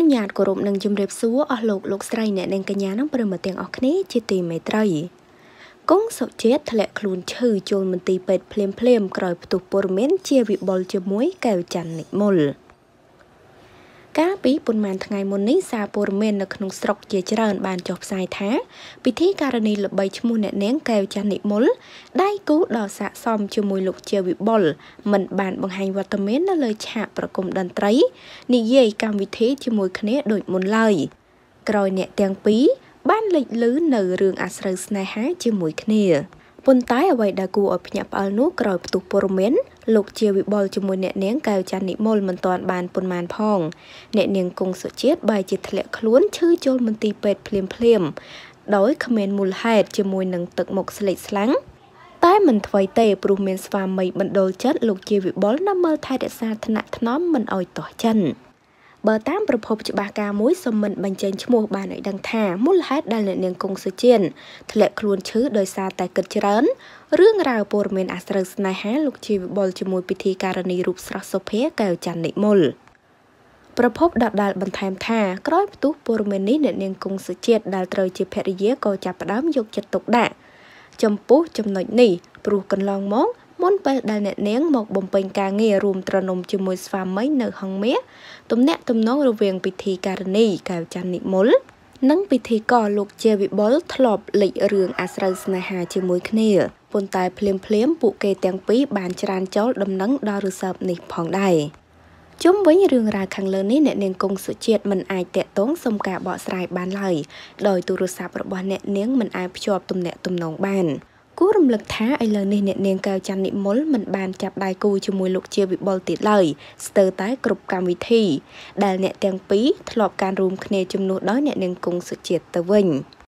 នុញ្ញាតគោរពនឹងជំរាបសួរអស់លោកស្រីអ្នកនាងកញ្ញានិងប្រិយមិត្តទាំងអស់គ្នាជាទីមេត្រីគង់សុជាតិធ្លាក់ខ្លួនឈឺចូលមន្ទីរពេទ្យភ្លាមក្រោយផ្ទុះព័ត៌មានជាវិបុលជាមួយកែវច័ន្ទនិមលកាលពីប៉ុន្មានថ្ងៃមុននេះសារព័ត៌មាននៅក្នុងស្រុកជាច្រើនបានចុះផ្សាយថាពិធីការនីល្បីឈ្មោះអ្នកនាងកែវច័ន្ទនិមលដៃគូដល់ស័ក្តិសមជាមួយលោកជាវិបុលមិនបានបង្ហាញវត្តមាននៅលើឆាកប្រគំតន្ត្រីនិយាយកម្មវិធីជាមួយគ្នាដូចមុនឡើយក្រោយអ្នកទាំងពីរបានលេចលឺនៅរឿងអាស្រូវស្នេហាជាមួយគ្នាប៉ុន្តែអ្វីដែលគួរឲ្យភ្ញាក់ផ្អើលនោះក្រោយផ្ទុះព័ត៌មានលោកជាវិបុលជាមួយអ្នកនាងកែវច័ន្ទនិមលមិនទាន់បានប៉ុន្មានផងអ្នកនាងគង់សុជាតិបែរជាធ្លាក់ខ្លួនឈឺចូលមន្ទីរពេទ្យភ្លាមដោយគ្មានមូលហេតុជាមួយនឹងទឹកមុខស្លេកស្លាំងតែមិនថ្មីទេព្រោះមានស្វាមីបណ្ដូលចិត្តលោកជាវិបុលនៅមើលថែរក្សាឋានៈថ្នមមិនឲ្យទាស់ចិនបើតាមប្រភពច្បាស់ការមួយសូមមិនបញ្ចេញឈ្មោះបានឲ្យដឹងថាមូលហេតុដែលអ្នកនាងគង់សុជាតិធ្លាក់ខ្លួនឈឺដោយសារតែគិតច្រើនរឿងរ៉ាវព័ត៌មានអាស្រូវស្នេហាលោកជាវិបុលជាមួយពិធីការនីរូបស្រស់សុភាកែវច័ន្ទនិមលប្រភពដដែលបន្ថែមថាក្រោយផ្ទុះព័ត៌មាននេះអ្នកនាងគង់សុជាតិដែលត្រូវជាភរិយាក៏ចាប់ផ្ដើមយកចិត្តទុកដាក់ចំពោះចំណុចនេះព្រោះកន្លងមកមុនពេលដែលអ្នកនាងមកបំពេញការងាររួមត្រនំជាមួយស្វាមីនៅហង្សមាសទំនាក់ទំនងរវាងពិធីការនីកែវច័ន្ទនិមលនិងពិធីករលោកជាវិបុលធ្លាប់លេចរឿងអាស្រូវស្នេហាជាមួយគ្នាប៉ុន្តែភ្លាមពួកគេទាំងពីរបានច្រានចូលដំណឹងដល់ឬសើបនេះផងដែរជុំវិញរឿងរ៉ាវខាងលើនេះអ្នកនាងគង់សុជាតិមិនអាចតាក់ទងសុំការបកស្រាយបានឡើយដោយទូរស័ព្ទរបស់អ្នកនាងមិនអាចភ្ជាប់ទំនាក់ទំនងបានគួររំលឹកថាឥឡូវនេះអ្នកនាងកែវច័ន្ទនិមលមិនបានចាប់ដៃគូជាមួយលោកជាវិបុលទៀតឡើយស្ទើរតែគ្រប់កម្មវិធីដែលអ្នកទាំងពីរធ្លាប់ការរួមគ្នាជំនួសដោយអ្នកនាងគង់សុជាតិទៅវិញ